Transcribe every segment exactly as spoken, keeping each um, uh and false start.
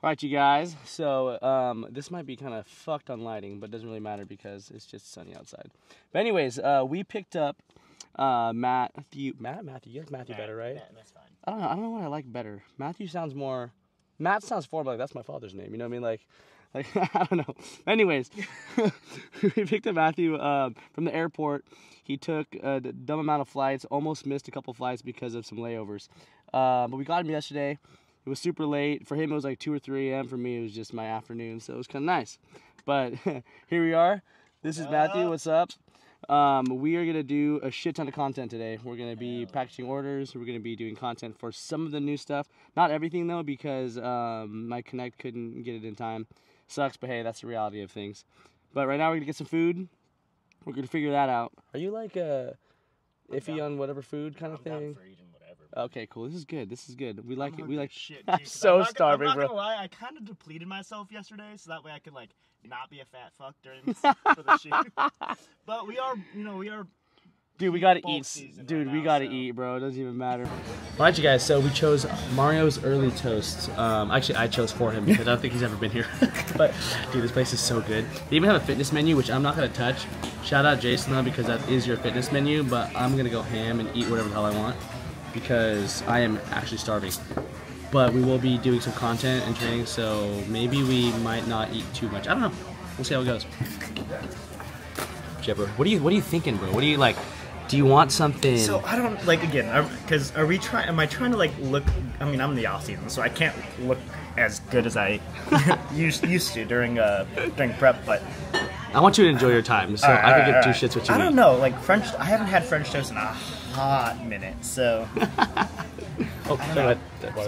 Alright, you guys, so um, this might be kind of fucked on lighting, but it doesn't really matter because it's just sunny outside. But anyways, uh, we picked up uh, Matt, Matthew, Matt, Matthew, you like Matthew Matt, better, right? Matt, that's fine. I don't know, I don't know what I like better. Matthew sounds more, Matt sounds formal, like that's my father's name, you know what I mean? Like, like I don't know. Anyways, we picked up Matthew uh, from the airport. He took a dumb amount of flights, almost missed a couple flights because of some layovers. Uh, but we got him yesterday. It was super late. For him, it was like two or three A M For me, it was just my afternoon, so it was kind of nice. But here we are. This is Matthew. What's up? Um, we are going to do a shit ton of content today. We're going to be packaging orders. We're going to be doing content for some of the new stuff. Not everything, though, because um, my Connect couldn't get it in time. Sucks, but hey, that's the reality of things. But right now, we're going to get some food. We're going to figure that out. Are you like uh, iffy on whatever food kind of I'm thing? down for eating whatever. Okay, cool. This is good. This is good. We like I'm it. We like. shit. I'm Dude, so I'm not, starving, I'm not bro. gonna lie. I kind of depleted myself yesterday, so that way I could like not be a fat fuck during this, for the shoot. But we are, you know, we are. Dude, we gotta bulk eat. season Dude, right we now, gotta so. eat, bro. It doesn't even matter. All right, you guys. So we chose Mario's Early Toast. Um, actually, I chose for him because I don't think he's ever been here. But dude, this place is so good. They even have a fitness menu, which I'm not gonna touch. Shout out Jason though, because that is your fitness menu. But I'm gonna go ham and eat whatever the hell I want because I am actually starving. But we will be doing some content and training, so maybe we might not eat too much. I don't know. We'll see how it goes. Jibber, what are you? What are you thinking, bro? What do you like? Do you want something? So I don't like again, because are, are we trying? Am I trying to like look? I mean, I'm in the off season, so I can't look as good as I used used to during uh during prep. But I want you to enjoy your time, so right, I can right, get two right. shits what you I eat. don't know, like French. I haven't had French toast in a hot minute, so. Oh, don't,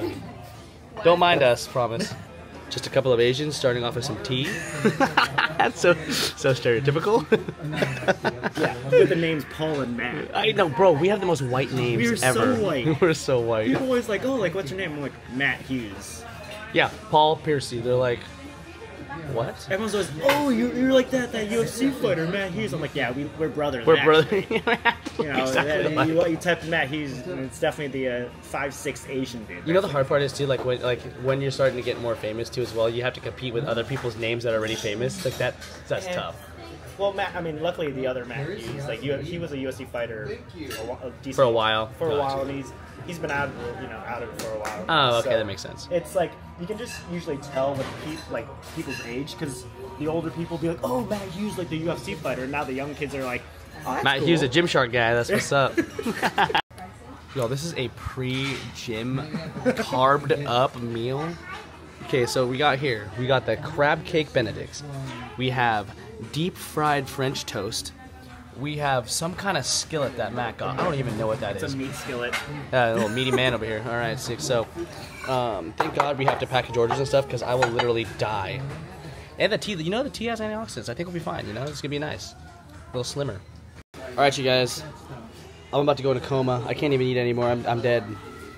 don't mind us, promise. Just a couple of Asians starting off with some tea. That's so so stereotypical. Yeah, with the names Paul and Matt. I know, bro. We have the most white names We're ever. so white. We're so white. People always like, oh, like what's your name? I'm like Matt Hughes. Yeah, Paul Piercy. They're like, what? Everyone's always, oh, you're, you're like that that U F C fighter, Matt Hughes. I'm like, yeah, we, we're brothers. We're brothers. You know, exactly that, you, you type Matt Hughes, and it's definitely the uh, five six Asian dude. You know the hard part is too, like when like when you're starting to get more famous too as well. You have to compete with other people's names that are already famous. Like that, that's And, tough. Well, Matt. I mean, luckily the other Matt Hughes, like you, he was a U F C fighter a, wh- a decent, For a while. For a Gotcha. while, and he's he's been out, of, you know, out of it for a while. Oh, okay, So that makes sense. It's like you can just usually tell with pe- like people's age because the older people be like, oh, Matt Hughes, like the U F C fighter, and now the young kids are like, oh, that's Matt cool. Hughes, a Gymshark guy. That's what's up. Yo, this is a pre-gym, carbed up meal. Okay, so we got here. We got the crab cake Benedicts. We have deep fried French toast. We have some kind of skillet that Matt got. I don't even know what that It's is. a meat skillet. Uh, a little meaty man over here. All right, sick. So, um, thank God we have to package orders and stuff because I will literally die. And the tea, you know, the tea has antioxidants. I think we'll be fine. You know, it's gonna be nice, a little slimmer. All right, you guys. I'm about to go into coma. I can't even eat anymore. I'm, I'm dead.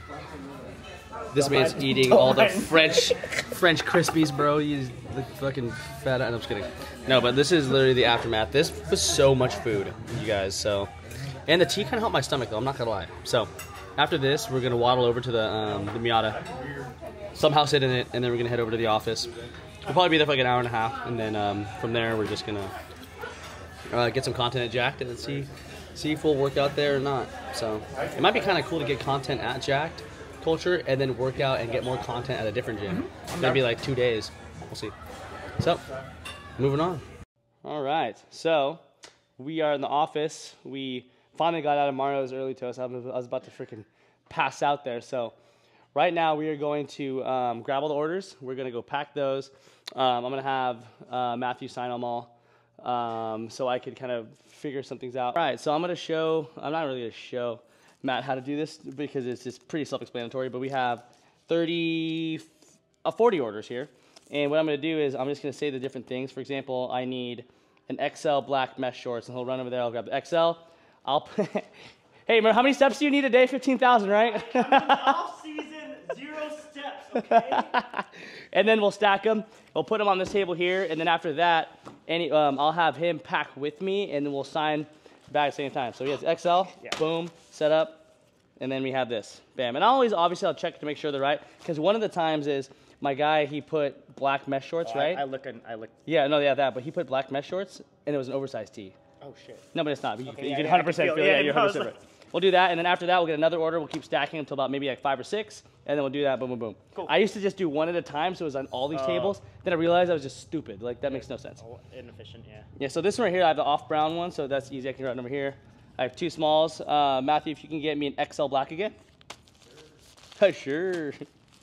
This Don't man's mind. eating Don't all the mind. French, French Crispies, bro. He's the fucking fat. I'm just kidding. No, but this is literally the aftermath. This was so much food, you guys. So, and the tea kind of helped my stomach, though. I'm not gonna lie. So, after this, we're gonna waddle over to the um, the Miata, somehow sit in it, and then we're gonna head over to the office. We'll probably be there for like an hour and a half, and then um, from there, we're just gonna uh, get some content at Jacked, and then see see if we'll work out there or not. So, it might be kind of cool to get content at Jacked Culture, and then work out and get more content at a different gym. Mm-hmm. Maybe like two days. We'll see. So, moving on. All right. So, we are in the office. We finally got out of Mario's Early Toast. I was, I was about to freaking pass out there. So, right now we are going to um, grab all the orders. We're going to go pack those. Um, I'm going to have uh, Matthew sign them all um, so I could kind of figure some things out. All right. So, I'm going to show, I'm not really going to show Matt how to do this because it's just pretty self-explanatory, but we have thirty, uh, forty orders here. And what I'm going to do is I'm just going to say the different things. For example, I need an X L black mesh shorts, and he'll run over there. I'll grab the X L. I'll hey, how many steps do you need a day? fifteen thousand, right? Off season, zero steps, okay? And then we'll stack them. We'll put them on this table here, and then after that, any um, I'll have him pack with me, and then we'll sign back at the same time. So he has X L, Yeah. boom, set up, and then we have this, bam. And I always, obviously, I'll check to make sure they're right, because one of the times is my guy, he put black mesh shorts, Oh, right? I, I look and I look. Yeah, no, yeah, that. But he put black mesh shorts, and it was an oversized tee. Oh shit. No, but it's not. You, Okay, you yeah, can yeah, one hundred percent I can feel, feel- yeah, yeah, you're no, I one was hundred percent right. We'll do that, and then after that, we'll get another order. We'll keep stacking until about maybe like five or six, and then we'll do that, boom, boom, boom. Cool. I used to just do one at a time, so it was on all these Oh. tables. Then I realized I was just stupid. Like, that makes no sense. Oh, inefficient, yeah. Yeah, so this one right here, I have the off-brown one, so that's easy. I can write number here. I have two smalls. Uh, Matthew, if you can get me an X L black again. Sure. Sure.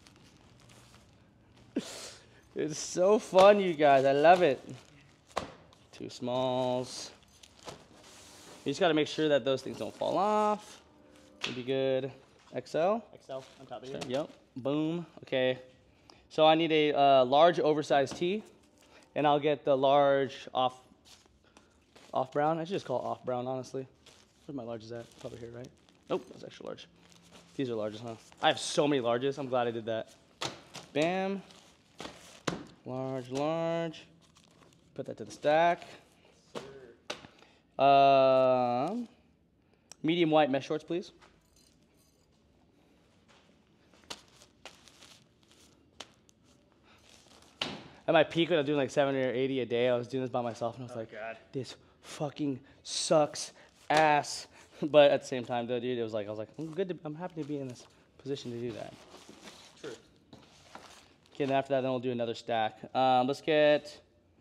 It's so fun, you guys. I love it. Two smalls. You just got to make sure that those things don't fall off. Would be good. X L. X L on top of you. Yep. Boom. Okay. So I need a uh, large oversized tee, and I'll get the large off off brown. I should just call it off brown, honestly. Where's my larges at? Probably here, right? Nope, that's extra large. These are larges, huh? I have so many larges. I'm glad I did that. Bam. Large, large. Put that to the stack. Um, medium white mesh shorts, please. At my peak, when I was doing like seventy or eighty a day, I was doing this by myself, and I was Oh, like, God. this fucking sucks ass. But at the same time, though, dude, it was like, I was like, I'm good to, I'm happy to be in this position to do that. True. Okay, then after that, then we'll do another stack. Um, let's get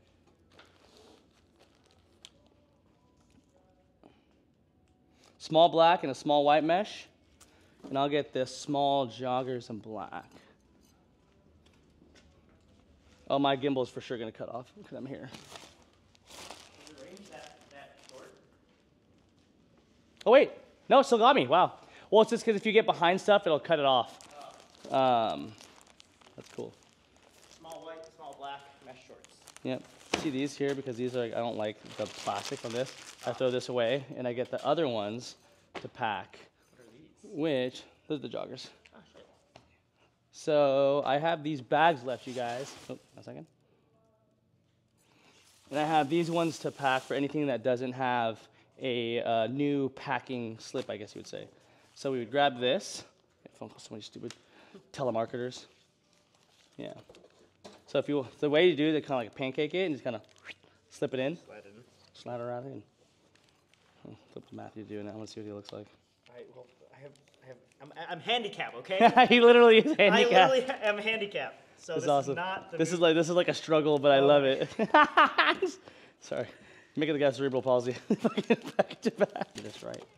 small black and a small white mesh. And I'll get the small joggers in black. Oh, my gimbal is for sure going to cut off because I'm here. Is the range that, that short? Oh, wait. No, it still got me. Wow. Well, it's just because if you get behind stuff, it'll cut it off. Oh. Um, that's cool. Small white, small black, mesh shorts. Yep. See these here? Because these are, I don't like the plastic on this. I throw this away, and I get the other ones to pack. What are these? Which, those are the joggers. Oh, shit. So I have these bags left, you guys. Oh, a second. And I have these ones to pack for anything that doesn't have a uh, new packing slip, I guess you would say. So we would grab this. Phone call somebody stupid. Telemarketers. Yeah. So if you, the way you do it, they kind of like pancake it and just kind of slip it in. Slide in. Slide it right in. Oh, flip to Matthew doing it. I want to see what he looks like. All right, well, I have, I have, I'm, I'm handicapped, okay? He literally is handicapped. I literally am handicapped. So This this, is awesome. is not the This is move- like this is like a struggle, but I Oh love my it. Sorry, making the guy cerebral palsy. Package it back. Get this right.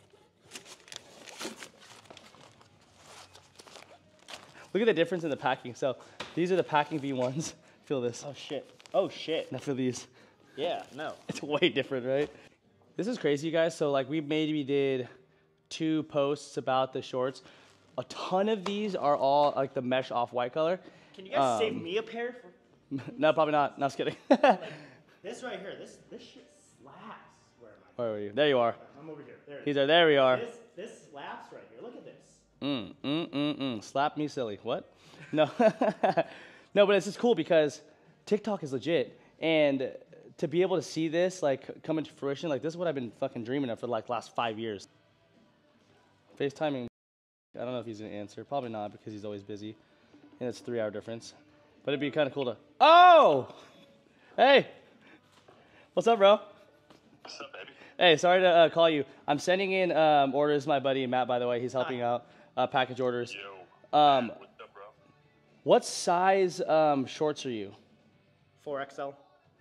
Look at the difference in the packing. So these are the packing V ones. Feel this. Oh, shit. Oh, shit. Now feel these. Yeah, no. It's way different, right? This is crazy, you guys. So like we maybe did two posts about the shorts. A ton of these are all like the mesh off-white color. Can you guys save Um, me a pair? For, No, probably not. No, I'm just kidding. like, this right here, this this shit slaps. Where am I? Where are you? There you are. I'm over here. There it He's is. there. There we are. This, this slaps right here. Look at this. Mm, mm, mm, mm. Slap me silly. What? No. No, but it's just cool because TikTok is legit. And to be able to see this like come into fruition, like this is what I've been fucking dreaming of for like last five years. FaceTiming, I don't know if he's gonna answer. Probably not because he's always busy. And it's a three hour difference. But it'd be kind of cool to, oh! Hey! What's up, bro? What's up, baby? Hey, sorry to uh, call you. I'm sending in um, orders. My buddy Matt, by the way, he's helping Hi. out. Uh, package orders. Yo. Um, What's up, bro? What size um, shorts are you? four X L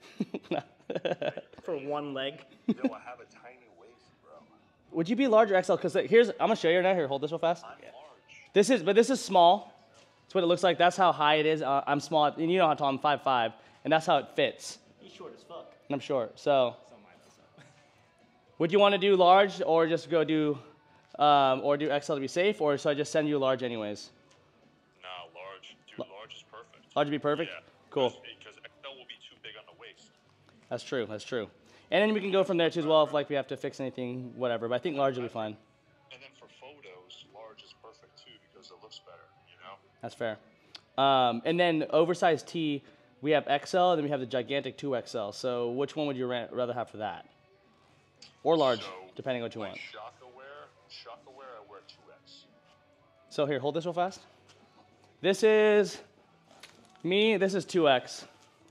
for one leg. Yo, I have a tiny waist, bro. Would you be large or X L? Because here's, I'm gonna show you right now. Here, hold this real fast. I'm large. This is, but this is small. That's what it looks like. That's how high it is. Uh, I'm small, and you know how tall I'm, five five, and that's how it fits. He's short as fuck. And I'm short. So, So am I, so. would you want to do large or just go do, um, or do X L to be safe, or should I just send you large anyways? Nah, large. Dude, large is perfect. Large would be perfect. Yeah. Cool. Because X L will be too big on the waist. That's true. That's true. And then we can go from there too as well if like we have to fix anything, whatever. But I think large will be fine. And then for photos, large is perfect too because it looks better, you know? That's fair. Um, and then oversized tee, we have X L, and then we have the gigantic two X L. So which one would you ra- rather have for that? Or large, So, depending on what you like want. Shaka wear, Shaka wear, I wear two X. So here, hold this real fast. This is Me, this is two X.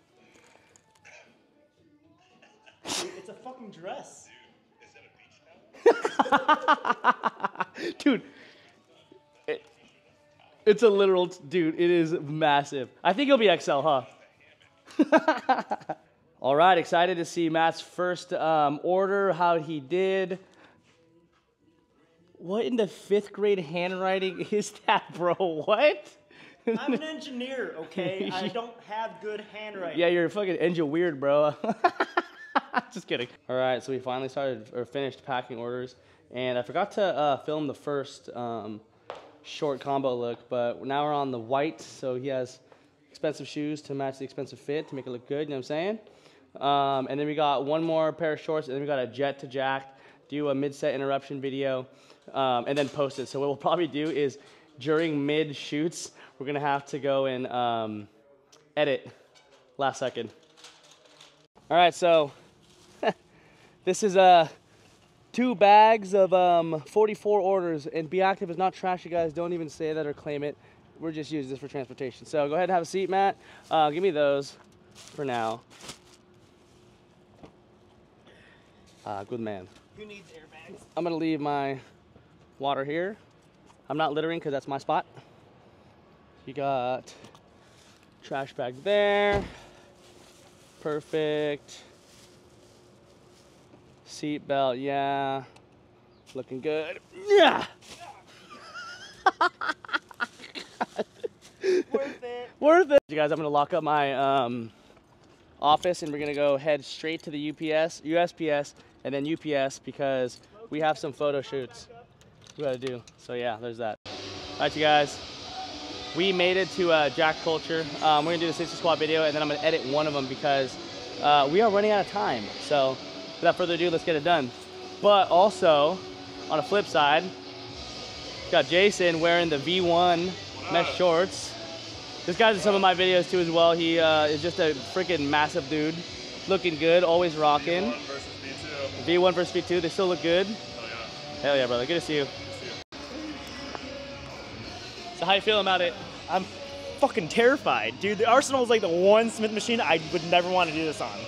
It's a fucking dress. Dude, it, it's a literal, dude, it is massive. I think it'll be X L, huh? All right, excited to see Matt's first um, order, how he did. What in the fifth grade handwriting is that, bro? What? I'm an engineer, okay? I don't have good handwriting. Yeah, you're fucking engine weird, bro. Just kidding. All right, so we finally started or finished packing orders, and I forgot to uh, film the first um, short combo look, but now we're on the white, so he has expensive shoes to match the expensive fit to make it look good, you know what I'm saying? Um, and then we got one more pair of shorts, and then we got a jet to jack, do a mid-set interruption video, um, and then post it. So what we'll probably do is during mid-shoots, we're gonna have to go and um, edit last second. All right, so this is uh, two bags of um, forty-four orders, and Be Active is not trash, you guys. Don't even say that or claim it. We're just using this for transportation. So go ahead and have a seat, Matt. Uh, give me those for now. Uh, good man. Who needs airbags? I'm gonna leave my water here. I'm not littering because that's my spot. You got trash bag there. Perfect. Seat belt, yeah. Looking good. Yeah. Worth it. Worth it. You guys, I'm gonna lock up my um, office and we're gonna go head straight to the U P S, U S P S, and then U P S because we have some photo shoots we gotta do. So yeah, there's that. All right, you guys. We made it to uh, Jack Culture. Um, we're gonna do the sixty squat video and then I'm gonna edit one of them because uh, we are running out of time. So without further ado, let's get it done. But also, on the flip side, got Jason wearing the V one mesh shorts. This guy's in some of my videos too as well. He uh, is just a freaking massive dude. Looking good, always rocking. V one versus V two. V one versus V two, they still look good. Oh yeah. Hell yeah, brother, good to see you. So how you feeling about it? I'm fucking terrified. Dude, the Arsenal is like the one Smith machine I would never want to do this on.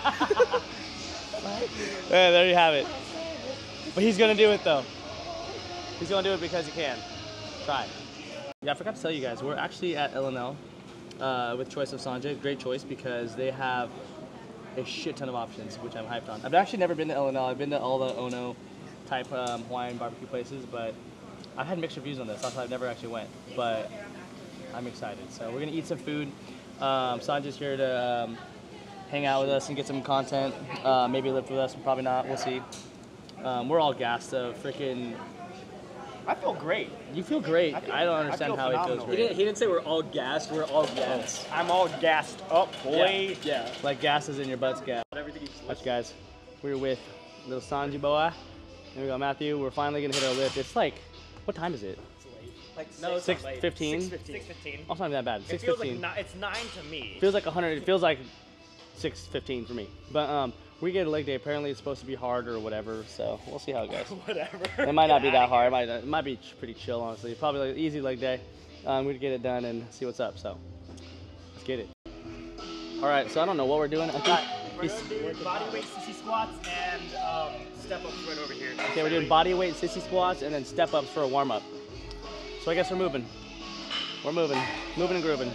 Yeah, there you have it. But he's gonna do it though. He's gonna do it because he can. Try. Yeah, I forgot to tell you guys, we're actually at L N L uh, with Choice of Sanjay. Great choice because they have a shit ton of options, which I'm hyped on. I've actually never been to L N L. I've been to all the Ono type um, Hawaiian barbecue places, but I've had mixed reviews on this. That's why I've never actually went, but I'm excited. So we're gonna eat some food. Um, Sanjay's here to um, hang out with us and get some content. Uh, maybe lift with us, probably not. We'll see. Um, we're all gassed though. Freaking. I feel great. You feel great. I feel- I don't I understand feel how he feels phenomenal. great. He didn't, he didn't say we're all gassed, we're all gassed. I'm all gassed up, boy. Yeah. yeah. Like gas is in your butt's gas. Everything Watch, guys. We're with little Sanji Boa. And we got Matthew. We're finally gonna hit our lift. It's like, what time is it? Like No, it's Six not late. fifteen. six fifteen. Oh, it's not even that bad. It Six feels like fifteen. ni- it's nine to me. Feels like a hundred. It feels like six fifteen for me. But um, we get a leg day. Apparently, it's supposed to be hard or whatever. So we'll see how it goes. Whatever. It might not be Get that outta hard. It might, it might be ch- pretty chill, honestly. Probably like an easy leg day. Um, we'd get it done and see what's up. So let's get it. All right. So I don't know what we're doing. I think We're he's, gonna do body weight sissy squats and um, step ups right over here. okay, we're doing body weight sissy squats and then step ups for a warm up. So I guess we're moving. We're moving, moving and grooving.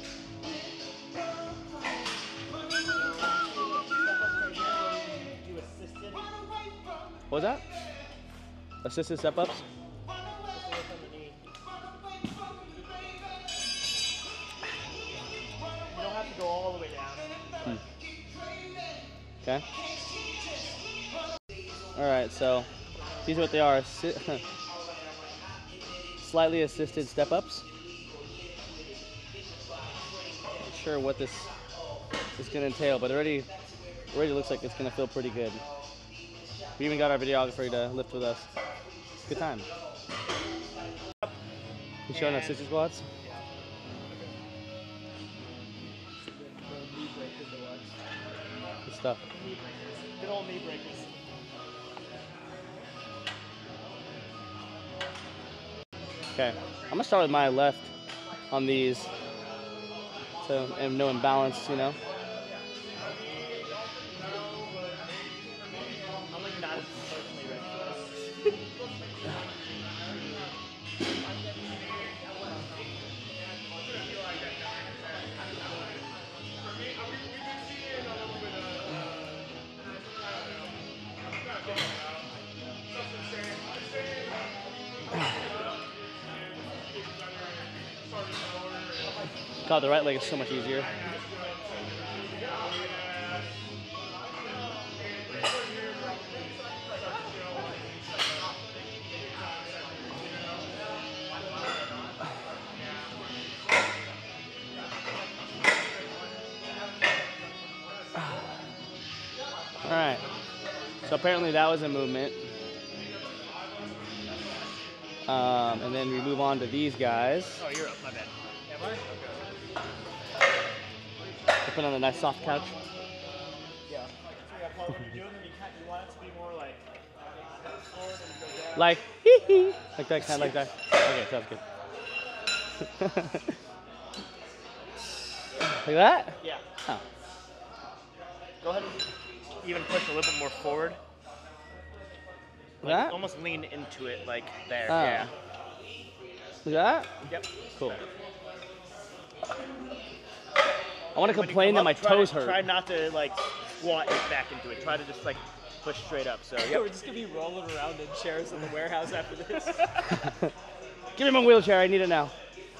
Do assisted. What was that? Assisted step ups. You don't have to go all the way down. Okay. All right. So these are what they are. Assi- Slightly assisted step ups. Not sure what this is gonna entail, but it already already looks like it's gonna feel pretty good. We even got our videographer to lift with us. Good time. You showing us sissy squats? Good stuff. Good old knee breakers. Okay, I'm gonna start with my left on these. so and no imbalance, you know. I'm like not emotionally ready for this. God, the right leg is so much easier. All right. So apparently that was a movement. Um, and then we move on to these guys. Oh, you're up. My bad. Am I? Put on a nice soft couch. Yeah. So yeah, Paul, when you're doing them, you, can't, you want it to be more like forward and go down. Like, hee hee. Like that, kind of like that. Okay, sounds good. Like that? Yeah. Oh. Go ahead and even push a little bit more forward. Like That? almost lean into it like there. Oh. Yeah. Like that? Yep. Cool. I want to When you complain come that up, my try toes to- hurt. Try not to like squat it back into it. Try to just like push straight up. So We're yep. just gonna be rolling around in chairs in the warehouse after this. Give me my wheelchair. I need it now.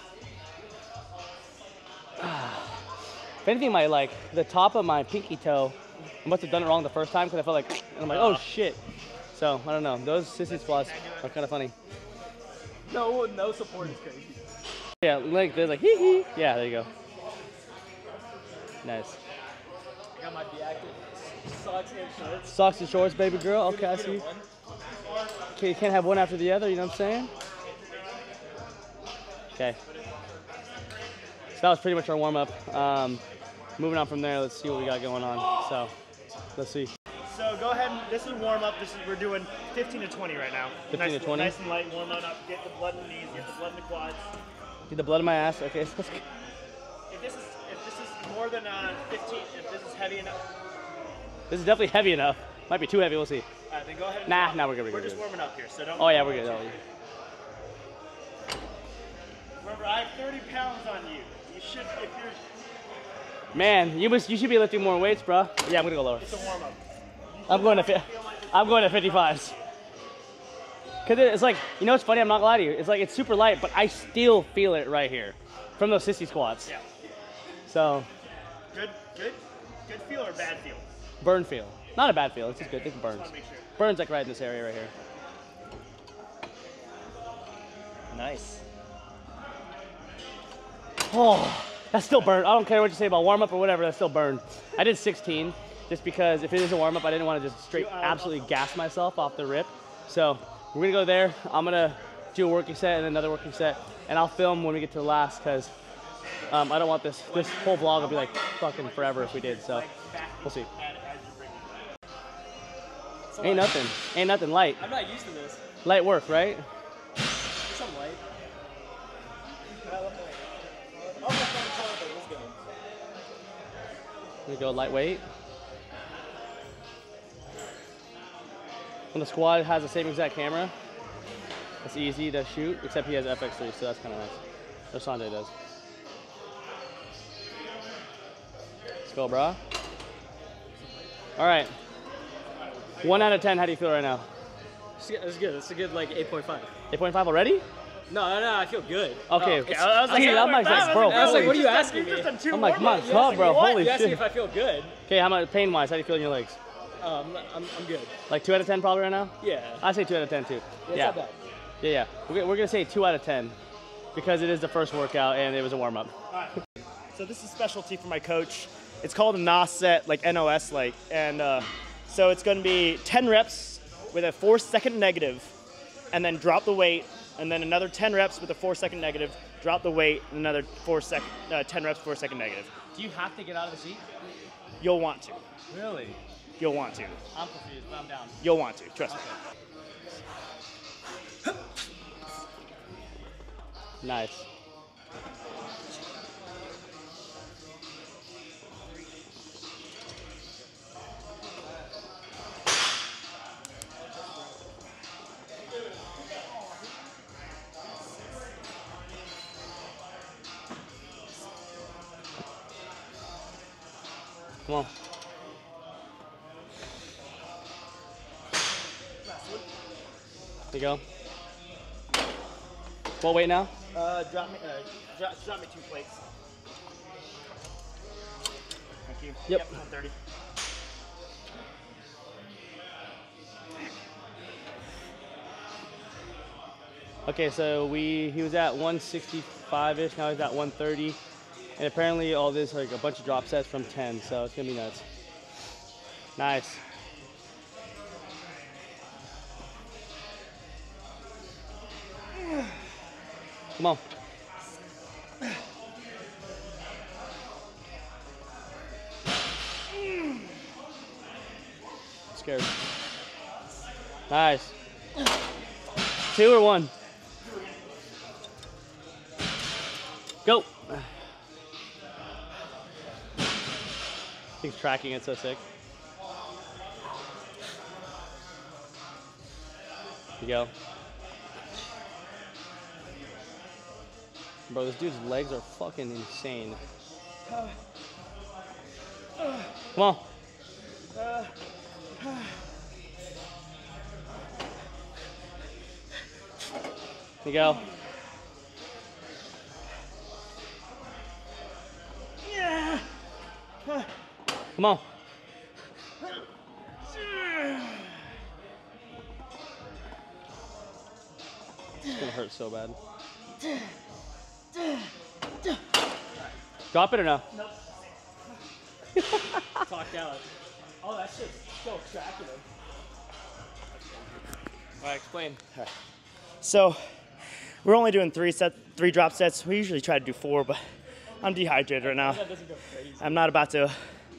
If anything, my like the top of my pinky toe, I must have done it wrong the first time because I felt like, and I'm like, oh shit. So I don't know. Those sissy squats are kind of funny. No, no support is crazy. Yeah, like they're like hee hee. Yeah, there you go. Nice. I got my be active socks and shorts. Socks and shorts, baby girl. Okay, I see. Okay, you can't have one after the other. You know what I'm saying? Okay. So that was pretty much our warm up. Um, moving on from there, let's see what we got going on. So let's see. So go ahead and this is warm up. This is we're doing fifteen to twenty right now. fifteen nice, to twenty? Nice and light, warm it up. Get the blood in the knees. Get the blood in the quads. Get the blood in my ass. Okay, so let's go. If this is if this is more than uh, fifteen, if this is heavy enough, This is definitely heavy enough. Might be too heavy. We'll see. all right, then go ahead. And Nah, stop. nah, we're good, we're We're good, just we're good. warming up here, so don't. Oh yeah, we're good. Oh, yeah. Remember, I have thirty pounds on you. You should, if you're. Man, you must you should be lifting more weights, bro. Yeah, I'm gonna go lower. It's a warm up. I'm going to fi- I'm going to fifty-fives. Cause it's like, you know what's funny? I'm not gonna lie to you. It's like it's super light, but I still feel it right here from those sissy squats. Yeah. So Good, good, good feel or bad feel? burn feel, not a bad feel. It's just good. It burns. Just wanna make sure. Burns like right in this area right here. Nice. Oh, that's still burned. I don't care what you say about warm up or whatever. That's still burned. I did sixteen just because if it is a warm up, I didn't want to just straight absolutely gas myself off the rip. So we're gonna go there. I'm gonna do a working set and another working set, and I'll film when we get to the last because um, I don't want this this whole vlog to be like fucking forever if we did. So we'll see. Ain't nothing. Ain't nothing light. I'm not used to this. Light work, right? Some light. We go lightweight. When the squad has the same exact camera, it's easy to shoot, except he has F X three, so that's kind of nice. Or Sanjay does. Let's go, brah. All right. One out of ten, how do you feel right now? It's good. It's a good like eight point five. eight point five already? No, no, no, I feel good. Okay. Oh, okay. I was like, See, yeah, I'm like, like, like, bro, I was like, holy what are you shit. asking me? I'm like, my You God, asked me bro, what? holy You asked me shit. if I feel good. Okay, how about pain-wise? How do you feel in your legs? Um, I'm, I'm good. Like two out of ten probably right now? Yeah. I say two out of ten too. Yeah, Yeah. it's not bad. Yeah, yeah. We're, gonna- we're gonna say two out of ten because it is the first workout and it was a warm-up. So this is specialty for my coach. It's called a N O S set, like N O S, like, and uh, so it's going to be ten reps with a four-second negative, and then drop the weight, and then another ten reps with a four-second negative, drop the weight, and another four second, uh, ten reps, four-second negative. Do you have to get out of the seat? You'll want to. Really? You'll want to. I'm confused, but I'm down. You'll want to. Trust me. Nice. Come on. There you go. What weight now? Uh, drop me, uh, drop, drop me two plates. Thank you. Yep. Yep, one thirty. Okay, so we he was at one sixty-five-ish, now he's at one thirty. And apparently all this, like a bunch of drop sets from ten, so it's gonna be nuts. Nice. Come on. Scared. Nice. Two or one? Go. He's tracking it so sick. Here you go. Bro, this dude's legs are fucking insane. Come on. Here you go. Yeah. Come on. It's gonna hurt so bad. Drop it or no? Nope. Talked out. Oh, that shit's so attractive. All right, explain. All right. So, we're only doing three set, three drop sets. We usually try to do four, but I'm dehydrated right now. That doesn't go crazy. I'm not about to.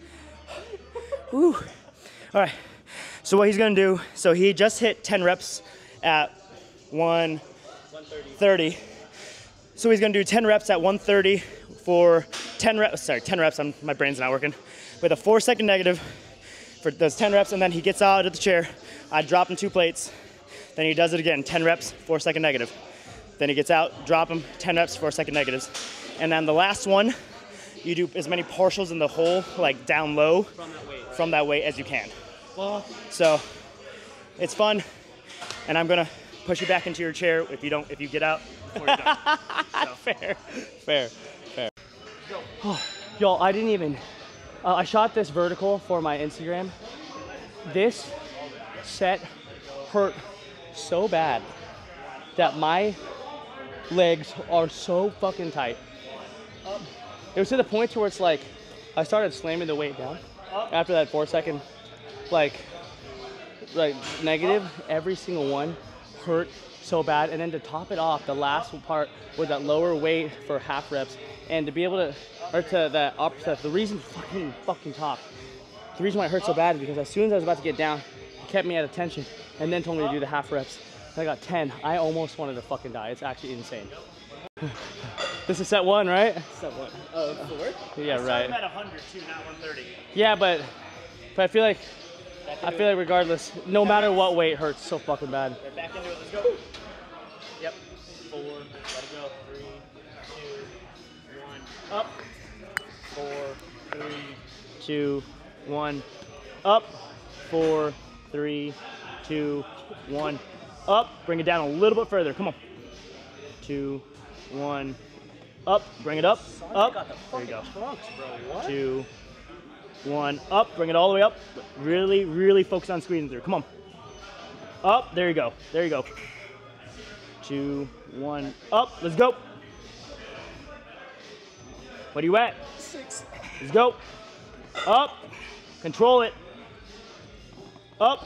Woo. All right. So what he's gonna do? So he just hit ten reps at one thirty. So he's gonna do ten reps at one thirty for ten reps. Sorry, ten reps. I'm, my brain's not working. With a four second negative for those ten reps, and then he gets out of the chair. I drop him two plates. Then he does it again, ten reps, four second negative. Then he gets out, drop him, ten reps, four second negatives. And then the last one, you do as many partials in the hole, like down low, From that weight. from that weight as you can. So it's fun, and I'm gonna push you back into your chair if you don't, if you get out before you're done. So. Fair, fair, fair. Oh, yo, I didn't even, uh, I shot this vertical for my Instagram. This set hurt so bad that my legs are so fucking tight. It was to the point to where it's like, I started slamming the weight down after that four second, like, like negative, every single one hurt so bad. And then to top it off, the last part was that lower weight for half reps. And to be able to, or to that opposite, the reason fucking, fucking top, the reason why it hurt so bad is because as soon as I was about to get down, it kept me at attention and then told me to do the half reps. I got ten. I almost wanted to fucking die. It's actually insane. This is set one, right? Set one. Oh, four? Yeah, I right. I'm at one hundred too, not one thirty. Yeah, but but I feel like I feel like regardless, no matter what weight hurts so fucking bad. Right, back into it. Let's go. Yep. Four. Let it go. Three, two, one. Up. Four, three, Two, one, up. Four, three, two, one, up. Bring it down a little bit further. Come on. Two, one, up. Bring it up. Up. There you go. trunks, bro. What? Two, one, up. Bring it all the way up. Really, really focus on squeezing through. Come on. Up. There you go. There you go. Two, one, up. Let's go. What are you at? Six. Let's go. Up. Control it. Up.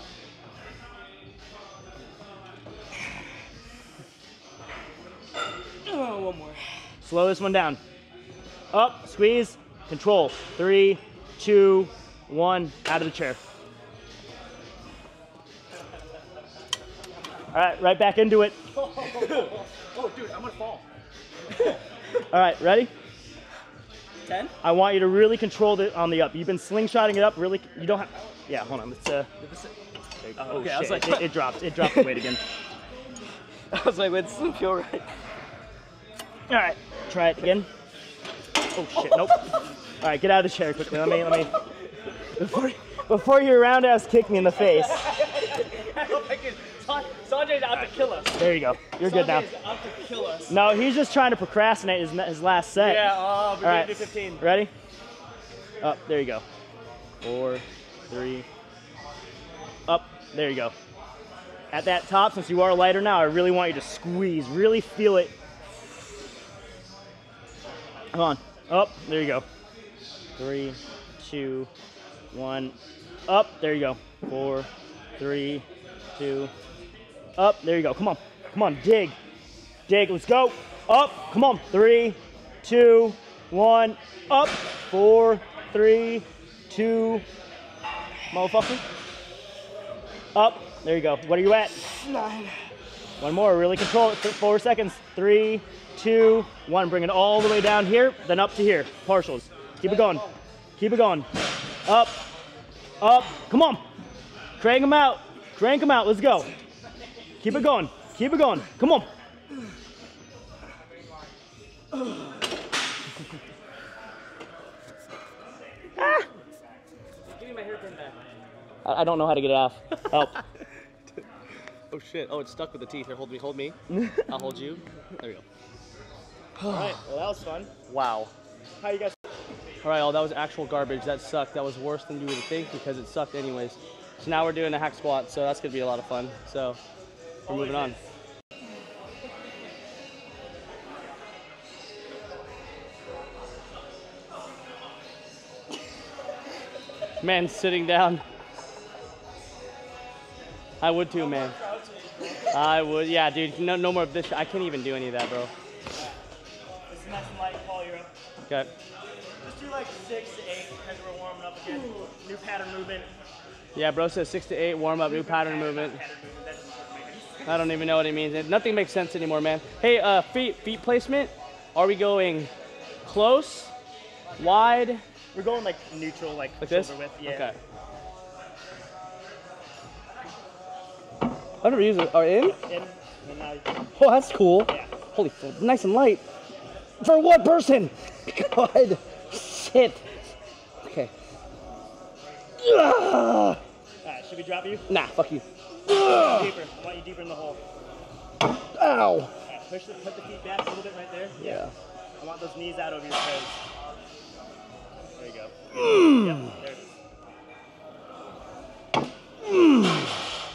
Oh, one more. Slow this one down. Up. Squeeze. Control. Three, two, one. Out of the chair. All right, right back into it. Oh, dude, I'm gonna fall. All right, ready? Ten? I want you to really control it on the up. You've been slingshotting it up. Really, you don't have. Yeah, hold on. Let's. Uh, oh, okay, shit. I was like- it, it dropped. It dropped the weight again. I was like, wait, this doesn't feel right. All right, try it again. Oh shit, nope. All right, get out of the chair quickly. Let me, let me. before, before your roundhouse kicked me in the face. Sanjay's out to kill us. There you go. You're good now. Sanjay's out to kill us. No, he's just trying to procrastinate his, his last set. Yeah, oh, we're All gonna right. do fifteen. Ready? Up, there you go. Four, three, up, there you go. At that top, since you are lighter now, I really want you to squeeze, really feel it. Come on, up, there you go. Three, two, one, up, there you go. Four, three, two, up, there you go. Come on, come on, dig, dig, let's go. Up, come on, three, two, one, up, four, three, two, motherfucker. Up, there you go. What are you at? Nine. One more, really control it. Four seconds. Three, two, one. Bring it all the way down here, then up to here. Partials. Keep it going. Keep it going. Up, up. Come on. Crank them out. Crank them out. Let's go. Keep it going. Keep it going. Come on. Ah. Give me my hairpin back. I don't know how to get it off. Help. Oh shit! Oh, it's stuck with the teeth. Here, hold me, hold me. I'll hold you. There we go. All right. Well, that was fun. Wow. How you guys? All right, all that was actual garbage. That sucked. That was worse than you would think because it sucked anyways. So now we're doing a hack squat. So that's gonna be a lot of fun. So we're moving on. Man, sitting down. I would too, man. I would, yeah, dude. No, no more of this. I can't even do any of that, bro. This is nice and light, Paul. You're up. Okay. Just do like six to eight because we're warming up again. New pattern movement. Yeah, bro says six to eight, warm up, new pattern movement. I don't even know what it means. Nothing makes sense anymore, man. Hey, uh, feet, feet placement. Are we going close, wide? We're going like neutral, like, Like shoulder this? width. Yeah. Okay. I've never used it. Are in? In, and now you can, Oh, that's cool. yeah. Holy fuck, nice and light. For one person. God. Shit. Okay. Ugh. All right, should we drop you? Nah, fuck you. Deeper. I want you deeper in the hole. Ow. All right, push the, put the feet back a little bit right there. Yeah. I want those knees out over your toes. There you go. Mm. Yep, there it is. Mm.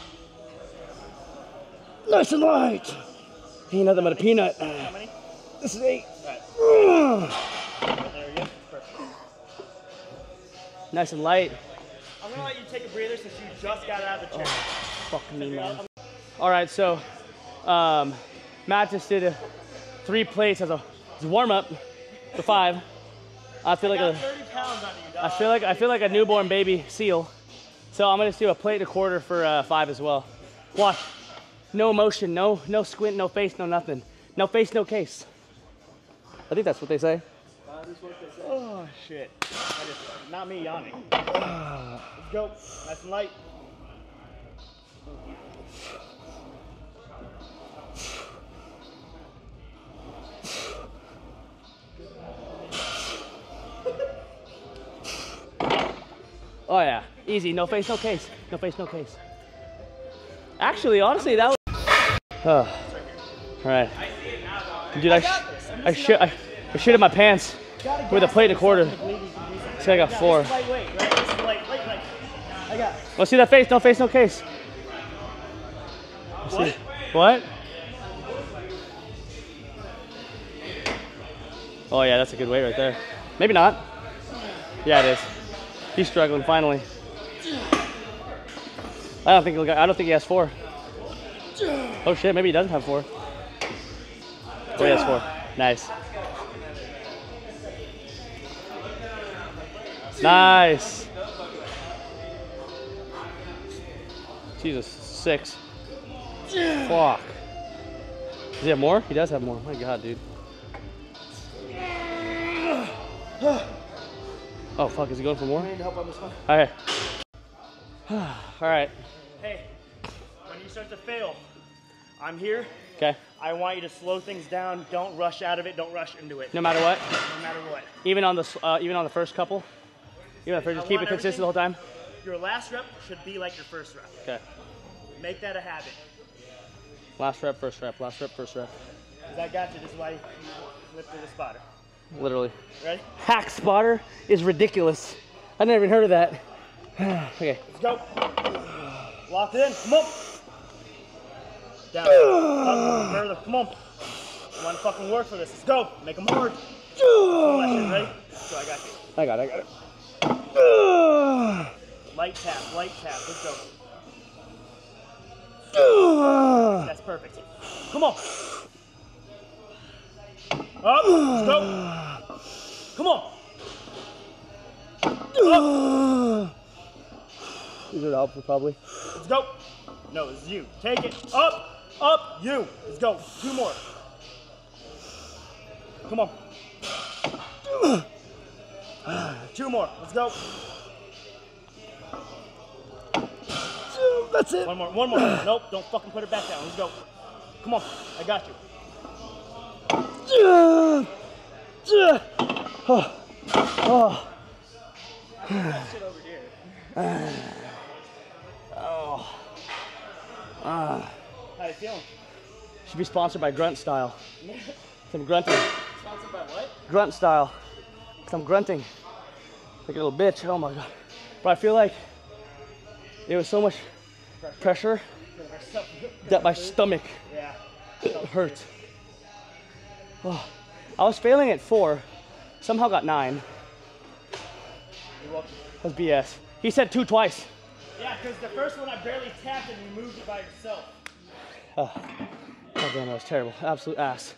Nice and light. Ain't nothing but a peanut. How many? This is eight. All right. There we go. Perfect. Nice and light. I'm gonna let you take a breather since you just got it out of the chair. Oh, fuck me, man. All right, so um, Matt just did a three plates as a, as a warm up for five. I feel like I a, got thirty pounds under you, dog. I feel like I feel like a newborn baby seal. So I'm gonna do a plate and a quarter for uh, five as well. Watch. No motion, no no squint, no face, no nothing. No face, no case. I think that's what they say. Oh shit. That is not me yawning. Let's go. Nice and light. Oh yeah, easy. No face, no case. No face, no case. Actually, honestly, that was. Oh. All right, dude. I sh I shit I, I shit in my pants with a plate and a quarter. So I got four. Lightweight, right? This is light, light, light. I got. Let's see that face. No face, no case. Let's What? see. What? Oh yeah, that's a good weight right there. Maybe not. Yeah, it is. He's struggling finally. I don't think he'll. I don't think he has four. Oh shit, maybe he doesn't have four. Oh, he has four. Nice. Nice. Jesus, six. Fuck. Does he have more? He does have more. My God, dude. Oh fuck, is he going for more? I need help on this one. Alright. Alright. Hey, when you start to fail, I'm here. Okay. I want you to slow things down. Don't rush out of it. Don't rush into it. No matter what? No matter what. Even on the uh, even on the first couple? You want to just I keep want it consistent the whole time? Your last rep should be like your first rep. Okay. Make that a habit. Last rep, first rep. Last rep, first rep. Because I got you. This is why you lifted the spotter. Literally. Ready? Hack spotter is ridiculous. I never even heard of that. Okay. Let's go. Locked in. Come on. Down. Up. Further. Come on. You want to fucking work for this. Let's go. Make them hard. Pull that shit. Ready? So I got you. I got it. I got it. Light tap. Light tap. Let's go. That's perfect. Come on. Up. Let's go. Come on. Up. These are helpful, probably. Let's go. No, it's you. Take it. Up. Up. You. Let's go. Two more. Come on. Two more. Let's go. That's it. One more. One more. Nope. Don't fucking put it back down. Let's go. Come on. I got you. Oh. Oh. That shit over here. Oh. Uh. How you feeling? Should be sponsored by Grunt Style. Some grunting. Sponsored by what? Grunt Style. Some grunting. Like a little bitch. Oh my god. But I feel like there was so much pressure, pressure that my stomach yeah. hurt. Oh. I was failing at four. Somehow got nine. You're welcome. That was B S. He said two twice. Yeah, because the first one I barely tapped and you moved it by yourself. Oh, oh damn, that was terrible. Absolute ass.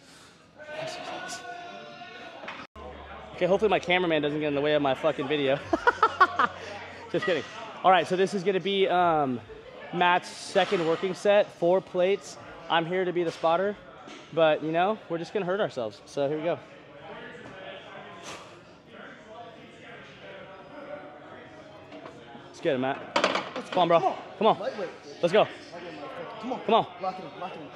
Okay, hopefully my cameraman doesn't get in the way of my fucking video. Just kidding. All right, so this is gonna be um, Matt's second working set, four plates. I'm here to be the spotter, but you know, we're just gonna hurt ourselves. So here we go. Let's get it, Matt. Come on, bro. Come on. Come on. Lightweight. Let's go. Come on. Come on. Lock it in. Lock it in.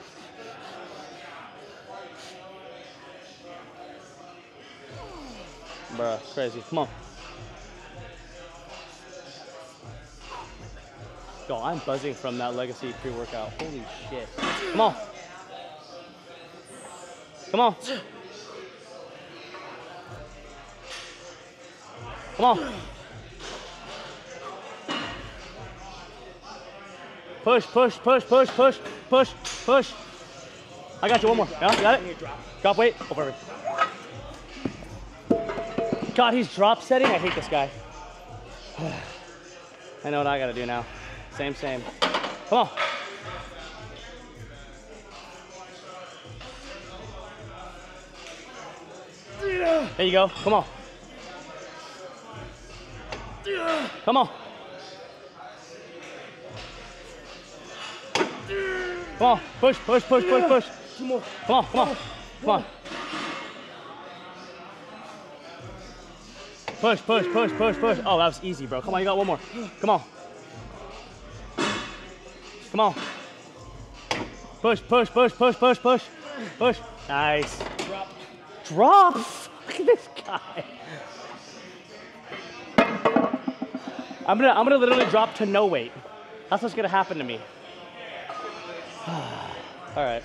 Bruh, crazy. Come on. Yo, I'm buzzing from that Legacy pre-workout. Holy shit. Come on. Come on. Come on. Push, push, push, push, push, push, push. I got you, one more. Yeah, you got it? Drop weight. Oh, perfect. God, he's drop setting. I hate this guy. I know what I gotta do now. Same, same. Come on. There you go. Come on. Come on. Come on. Push, push, push, push, push. Come on, come on. Come on. Push, push, push, push, push. Oh, that was easy, bro. Come on, you got one more. Come on. Come on. Push, push, push, push, push, push. Push. Nice. Drop. Drop. Look at this guy. I'm gonna, I'm gonna literally drop to no weight. That's what's gonna happen to me. All right.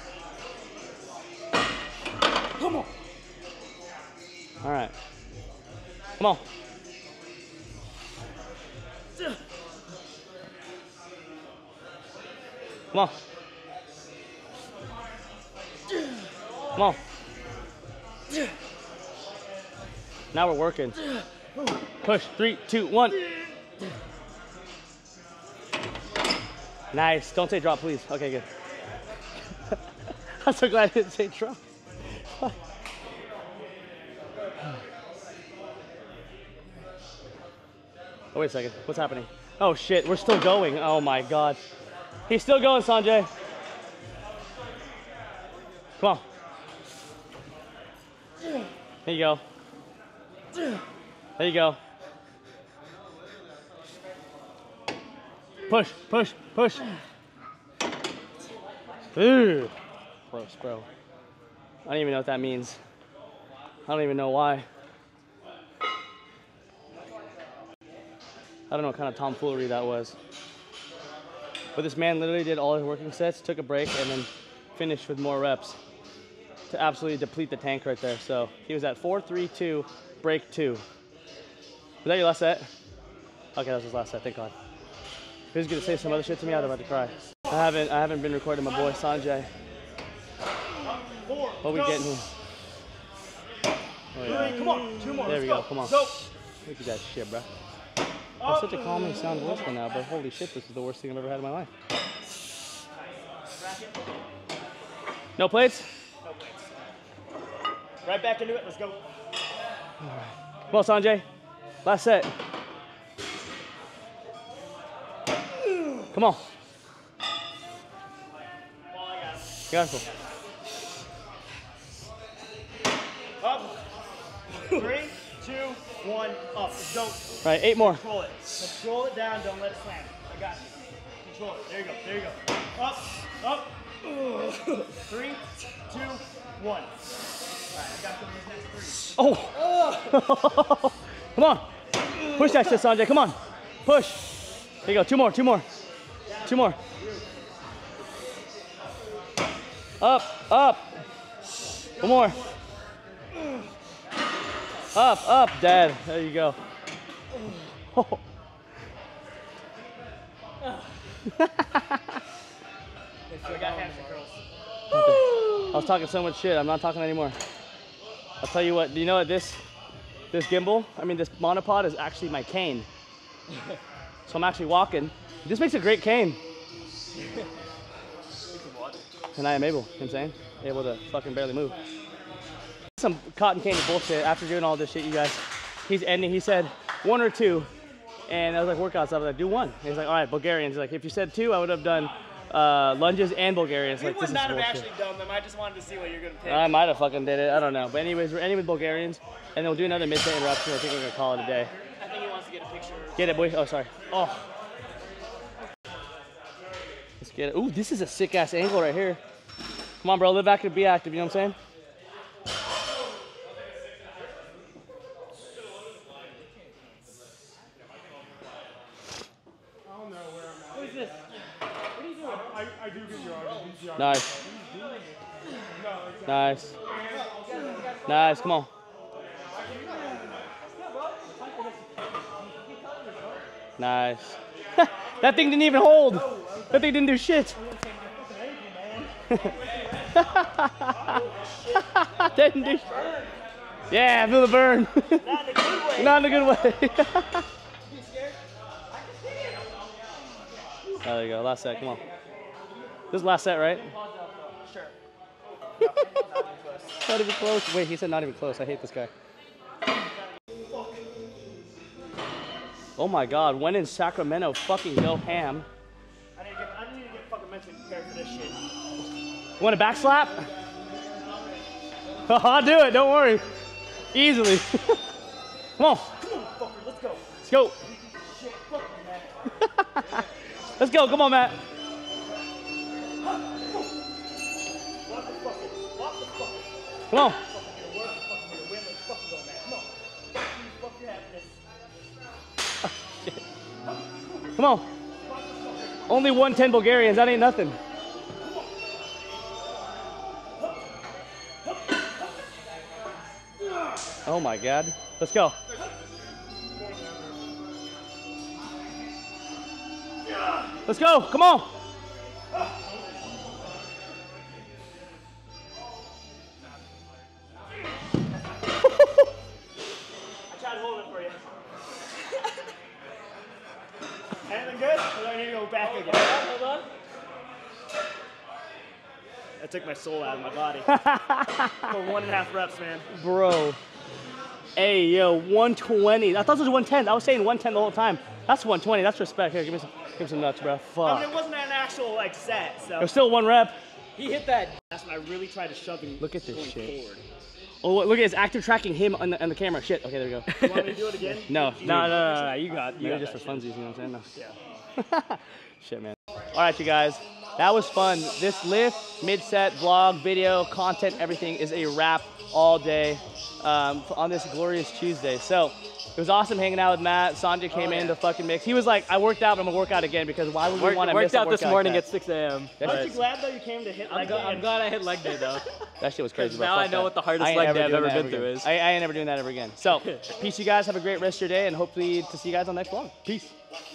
Come on. All right. Come on. Come on. Come on. Now we're working. Push. Three, two, one. Nice. Don't say drop, please. Okay, good. I'm so glad I didn't say drop. Oh, wait a second. What's happening? Oh, shit. We're still going. Oh, my God. He's still going, Sanjay. Come on. There you go. There you go. Push, push, push. Ooh. Gross, bro. I don't even know what that means. I don't even know why. I don't know what kind of tomfoolery that was. But this man literally did all his working sets, took a break, and then finished with more reps to absolutely deplete the tank right there. So he was at four, three, two, break two. Was that your last set? Okay, that was his last set, thank God. If he was gonna say some other shit to me, I'd have about to cry. I haven't, I haven't been recording my boy Sanjay. What we getting here? Oh, yeah. Come on, two more. There we go, come on. Go. Look at that shit, bro. That's such a calming sound voice right now, but holy shit, this is the worst thing I've ever had in my life. No plates? No plates. Right back into it, let's go. Come on, Sanjay. Last set. Come on. Careful. Up. Three, two, one, up. Let's go. Right, eight more. Control it. Control it down. Don't let it slam. I got you. Control it. There you go. There you go. Up. Up. Three, two, one. All right, I got the next three. Oh. Come on. Push that shit, Sanjay. Come on. Push. There you go. Two more. Two more. Two more. Up. Up. One more. Up. Up, Dad. There you go. Oh. I got hamster curls. I was talking so much shit. I'm not talking anymore. I'll tell you what. Do you know what this this gimbal? I mean, this monopod is actually my cane. So I'm actually walking. This makes a great cane. And I am able. You know what I'm saying? Able to fucking barely move. Some cotton candy bullshit. After doing all this shit, you guys, he's ending. He said one or two, and I was like workouts. I was like, do one. And he's like, all right, Bulgarians. He's like, if you said two, I would have done uh, lunges and Bulgarians. We like, would this not is have bullshit. actually done them. I just wanted to see what you're gonna pick. I might have fucking did it. I don't know. But anyways, we're ending with Bulgarians, and then we'll do another mid-set interruption. I think we're gonna call it a day. I think he wants to get a picture. Get it, boy. Oh, sorry. Oh. Let's get it. Ooh, this is a sick ass angle right here. Come on, bro. Live active, be active. You know what I'm saying? Who's this? What are you doing? I, I do get your arm. Nice. Nice. Nice. Come on. Nice. That thing didn't even hold. That thing didn't do shit. Didn't do shit. Yeah, I feel the burn. Not in a good way. Not in a good way. Oh, there you go. Last set. Come on. This is last set, right? Sure. Not even close. Wait, he said not even close. I hate this guy. Oh my God, when in Sacramento, fucking go ham. I need to get, I need to get fucking mentally prepared for this shit. You want a back slap? I'll do it, don't worry. Easily. Come on. Come on, fucker, let's go. Let's go. Shit, fuck you, man. Let's go, come on, Matt. Walk the fucker, walk the fucker. Come on. Fucking gonna work, fucking gonna win, let's fucking go, man. Come on. Fuck you, fuck your happiness. Come on. Only one ten Bulgarians, that ain't nothing. Oh my God. Let's go. Let's go, come on. I tried to hold it for you. Anything good? Or do I need to go back again? Hold on. That took my soul out of my body. For one and a half reps, man. Bro. Hey, yo, one twenty. I thought it was one ten. I was saying one ten the whole time. That's one twenty. That's respect. Here, give me some, give me some nuts, bro. Fuck. I mean, it wasn't an actual like set, so. It was still one rep. He hit that. That's when I really tried to shove him. Look at this going shit. forward. Oh, look at his active tracking him on the, on the camera. Shit. Okay, there we go. You want me to do it again? No, You- no, you- no, no, no. You got, you Maybe got just for that funsies. You know what I'm saying? No. Yeah. Shit, man. All right, you guys. That was fun. This lift, mid-set, vlog, video, content, everything is a wrap all day um, on this glorious Tuesday. So It was awesome hanging out with Matt. Sanjay came Oh, in yeah. to fucking mix. He was like, I worked out, but I'm gonna work out again because why would we Worked, want to worked miss a out this workout morning like at six A M Aren't you glad though you came to hit I'm, leg gl- day I'm and- glad I hit leg day though. That shit was crazy. Bro. now Fuck I know that. what the hardest I ain't leg ever day I've doing ever that been ever through again. is. I, I ain't never doing that ever again. So, peace, you guys. Have a great rest of your day, and hopefully to see you guys on the next vlog. Peace.